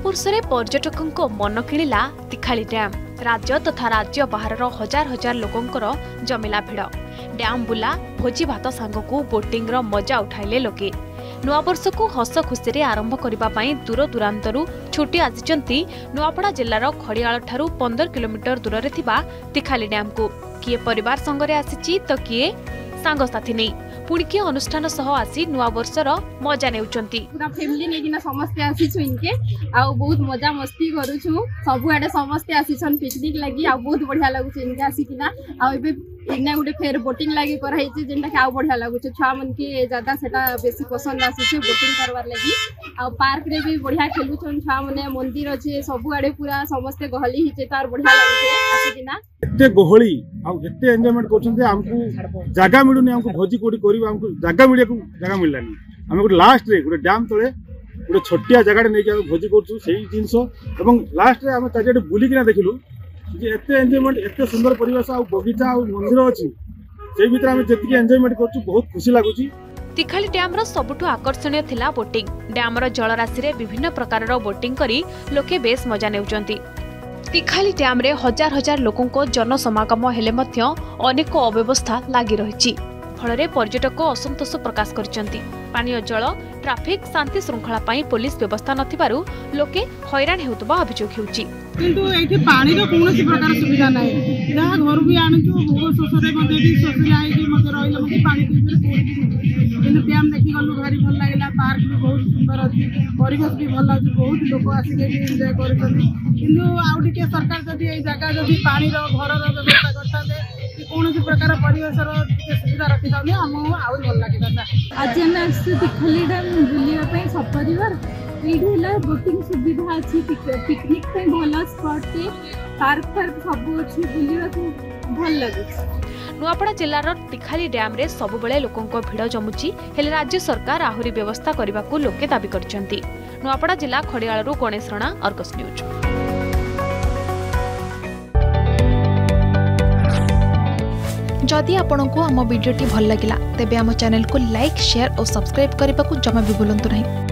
वर्ष पर्यटकों मन किणिला तिखाली डैम। राज्य तथा राज्य बाहर हजार हजार लोकंकर जमिला भिड़। डैम बुला भोजी भात सांगकू बोटिंग मजा उठाइले लोके। नुआवर्ष को हस खुशी आरंभ करने दूर दूरांतरू छुट्टी आसी नुआपड़ा जिलार खड़ियाल ठारू 15 किलोमीटर दूर में तिखाली डैम को किए परिवार संगरे आसी तो किए सांगसाथी नहीं पुणी किए अनुष्ठान सह आसी नुआ वर्षर मजा नेउचंती। पूरा फैमिली लेकिन समस्ते आसीछु इनके आ बहुत मजा मस्ती करूछु। सब आडे समस्ते आसीछन पिकनिक लागि आ बहुत बढ़िया लागु छ इनके आसी किना आ एबे इना गुटे फेर बोटिंग लागि कराई छ जेंटा के आ बढ़िया लागु छ। छुआ मन के ज्यादा सेटा बेसी पसंद आसी छ बोटिंग करवार लागि। आ पार्क रे भी बढ़िया खेलु छन छुआ मने मंदिर अछि सब आडे पूरा समस्ते गहली हिचे तार बढ़िया लागु छ आसी किना एते गहली आ एते एन्जॉयमेंट करछन हमकु जागा मिलुनी हमकु भोजी कोडी करिबा हमकु जागा मिलिया को जागा मिललानी। हम गोटे लास्ट रे गोटे डैम तले गोटे छोटिया जगह नहीं कि भोजी करछु सेही जिंस एवं लास्ट रे हम चारिटे बुली किना देखिलु जे एते एन्जॉयमेंट एते सुंदर परिवेश आ बगीचा आ मंदिर अछि सेही भीतर हम जेतिके एन्जॉयमेंट करछु बहुत खुशी लागुची। तिखाली डैम रो सबुठु आकर्षणीय थिला बोटिंग। डैम रो जलराशि रे विभिन्न प्रकार रो बोटिंग करी लोके बेस मजा नेउचंती। तिखाली डैम रे हजार हजार लोकों को जनसमागम हेले मध्य अनेक अव्यवस्था लागि रहिछि। फल पर्यटक असंतोष प्रकाश करछंती। पानीय जल ट्राफिक शांति श्रृंखला पाई पुलिस व्यवस्था नथिबारु लोके हैरान हेउतबा अभियोग हेउछि। किंतु एठी पानी रो कोनोसी प्रकार सुविधा नै। जहा घर भी आनछु बहुत सोसरे मध्ये भी सोसरे आइ के मध्ये रहिला मध्ये पानी पीबे किंतु डैम देखि गलु भारी भल लागला। पार्क भी बहुत सुंदर अछि परिवेश भी भल अछि बहुत लोक आसी के एन्जॉय करछथि। किंतु आउडी के सरकार जदी ए जगह जदी पानी रो घर रो व्यवस्था करता दे कोनोसी प्रकार परिवेश रो सुविधा रखि ताने हम आउर भल लागिता। आज हम तिखाली डैम बुलिया पे सब परिवार एठिला बोटिंग सुविधा अछि पिकनिक पे भल स्पॉट के पार्क सब अछि बुलिया को भल लागे। नुआपड़ा जिलार तिखाली डैम रे सबुबेले लोकंको भिड़ जमुची हेले राज्य सरकार आहुरी व्यवस्था करने को लोके दाबी करछंती। नुआपड़ा जिला खड़ियालरू गणेश राणा, अर्गस न्यूज। जदि आपंक आम भिडी भल लगा तेब आम चैनल को लाइक, शेयर और सब्सक्राइब करने को जमा भी भूलु नहीं।